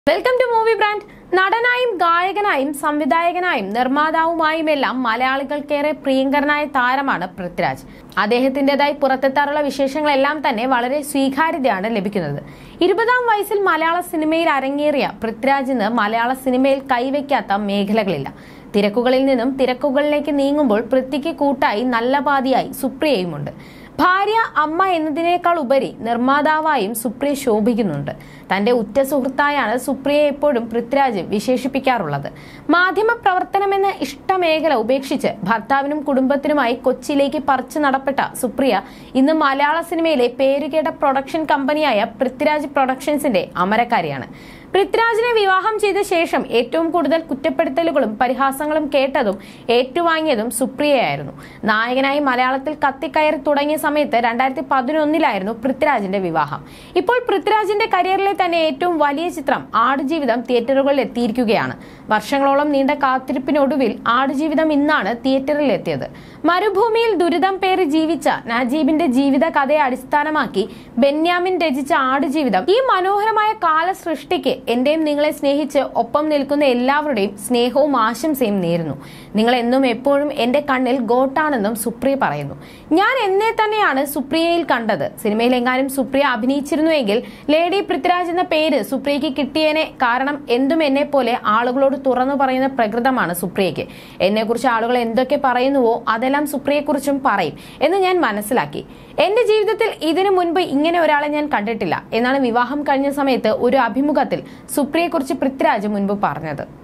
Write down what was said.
Welcome to movie brand. നടനായും ഗായകനായും സംവിധായകനായും നിർമ്മാതാവുമായുമെല്ലാം മലയാളികൾക്കേറെ പ്രിയങ്കരനായ താരമാണ് പൃഥ്വിരാജ്. അദ്ദേഹത്തിന്റേതായി പുറത്തെത്താറുള്ള വിശേഷങ്ങളെല്ലാം തന്നെ വളരെ സ്വീകാര്യതയാണ് ലഭിക്കുന്നത്. 20-ാം വയസ്സിൽ മലയാള സിനിമയിൽ അരങ്ങേറിയ പൃഥ്വിരാജിന് മലയാള സിനിമയിൽ കൈവയ്ക്കാത്ത മേഖലകളില്ല. തിരക്കുകളിൽ നിന്നും തിരക്കുകളിലേക്ക് നീങ്ങുമ്പോൾ പൃഥ്വിക്ക് കൂട്ടായി നല്ല പാതിയായി സുപ്രിയയുമുണ്ട്. ഭാര്യ, അമ്മ എന്നതിനേക്കാൾ ഉപരി നിർമ്മാതാവായും സുപ്രിയ ശോഭിക്കുന്നുണ്ട്. തന്റെ ഉറ്റ സുഹൃത്തായാണ് സുപ്രിയയെ എപ്പോഴും പൃഥ്വിരാജ് വിശേഷിപ്പിക്കാറുള്ളത്. മാധ്യമ പ്രവർത്തനമെന്ന ഇഷ്ടമേഖല ഉപേക്ഷിച്ച് ഭർത്താവിനും കുടുംബത്തിനുമായി കൊച്ചിയിലേക്ക് പറിച്ചു നടപ്പെട്ട സുപ്രിയ ഇന്ന് മലയാള സിനിമയിലെ പേരുകേട്ട പ്രൊഡക്ഷൻ കമ്പനിയായ പൃഥ്വിരാജ് പ്രൊഡക്ഷൻസിന്റെ അമരക്കാരിയാണ്. പൃഥ്വിരാജിനെ വിവാഹം ചെയ്ത ശേഷം ഏറ്റവും കൂടുതൽ കുറ്റപ്പെടുത്തലുകളും പരിഹാസങ്ങളും കേട്ടതും ഏറ്റുവാങ്ങിയതും സുപ്രിയയായിരുന്നു. നായകനായി മലയാളത്തിൽ കത്തിക്കയറി തുടങ്ങിയ സമയത്ത് 2011-ലായിരുന്നു പൃഥ്വിരാജിന്റെ വിവാഹം. ഇപ്പോൾ പൃഥ്വിരാജിന്റെ കരിയറിലെ തന്നെ ഏറ്റവും വലിയ ചിത്രം ആടുജീവിതം തിയേറ്ററുകളിൽ എത്തിയിരിക്കുകയാണ്. വർഷങ്ങളോളം നീണ്ട കാത്തിരിപ്പിനൊടുവിൽ ആടുജീവിതം ഇന്നാണ് തിയേറ്ററിൽ എത്തിയത്. മരുഭൂമിയിൽ ദുരിതം പേറി ജീവിച്ച നജീബിന്റെ ജീവിത കഥയെ അടിസ്ഥാനമാക്കി ബെന്യാമിൻ രചിച്ച ആടുജീവിതം ഈ മനോഹരമായ കാലസൃഷ്ടിക്ക് എന്റെയും നിങ്ങളെ സ്നേഹിച്ച് ഒപ്പം നിൽക്കുന്ന എല്ലാവരുടെയും സ്നേഹവും ആശംസയും നേരുന്നു. നിങ്ങൾ എന്നും എപ്പോഴും എന്റെ കണ്ണിൽ ഗോട്ടാണെന്നും സുപ്രിയ പറയുന്നു. ഞാൻ എന്നെ തന്നെയാണ് സുപ്രിയയിൽ കണ്ടത്. സിനിമയിൽ എങ്ങാനും സുപ്രിയ അഭിനയിച്ചിരുന്നുവെങ്കിൽ ലേഡി പൃഥ്വിരാജ് എന്ന പേര് സുപ്രിയയ്ക്ക് കിട്ടിയേനെ. കാരണം എന്തും എന്നെ പോലെ ആളുകളോട് തുറന്നു പറയുന്ന പ്രകൃതമാണ് സുപ്രിയയ്ക്ക്. എന്നെ കുറിച്ച് ആളുകൾ എന്തൊക്കെ പറയുന്നുവോ അതെല്ലാം സുപ്രിയയെക്കുറിച്ചും പറയും എന്ന് ഞാൻ മനസ്സിലാക്കി. എന്റെ ജീവിതത്തിൽ ഇതിനു മുൻപ് ഇങ്ങനെ ഒരാളെ ഞാൻ കണ്ടിട്ടില്ല എന്നാണ് വിവാഹം കഴിഞ്ഞ സമയത്ത് ഒരു അഭിമുഖത്തിൽ സുപ്രിയയെക്കുറിച്ച് പൃഥ്വിരാജ് മുൻപ് പറഞ്ഞത്.